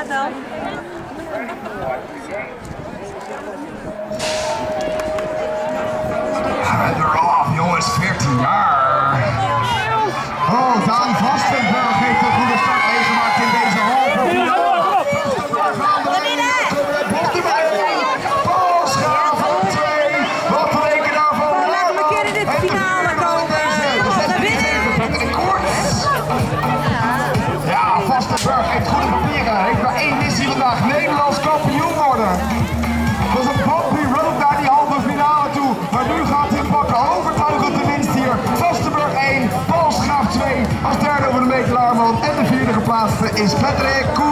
gaat dan. En eraf, jongens, 14 jaar. Oh, Daan Vastenburg heeft een goede start meegemaakt in deze halve finale. Wat betekent daarvan? Laat hem een keer in de finale komen. Ja, Vastenburg heeft goede papieren. Heeft maar één missie vandaag. Nederlands kampioen worden. Dat is een bumpy road naar die halve finale toe. Maar nu gaat hij pakken. Overtuigend de winst hier. Vastenburg 1, Paulsgraaf 2. Als derde over de Meekelaarman. En de vierde geplaatste is Patrick.